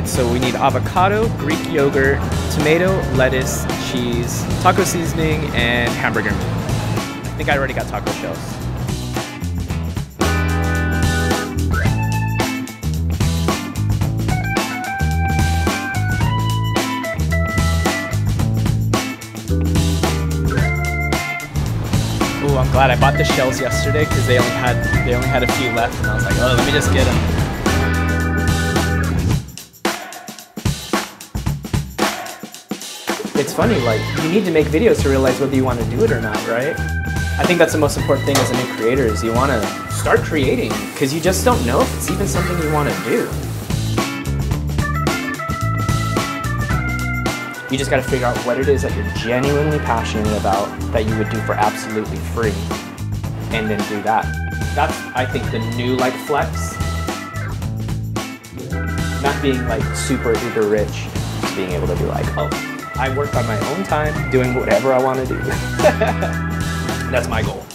So we need avocado, Greek yogurt, tomato, lettuce, cheese, taco seasoning, and hamburger meat. I think I already got taco shells. Ooh, I'm glad I bought the shells yesterday because they only had a few left, and I was like, oh, let me just get them. It's funny, like, you need to make videos to realize whether you want to do it or not, right? I think that's the most important thing as a new creator is you want to start creating because you just don't know if it's even something you want to do. You just got to figure out what it is that you're genuinely passionate about that you would do for absolutely free and then do that. That's, I think, the new like flex. Not being like super uber rich, just being able to be like, oh, I work on my own time, doing whatever I want to do. That's my goal.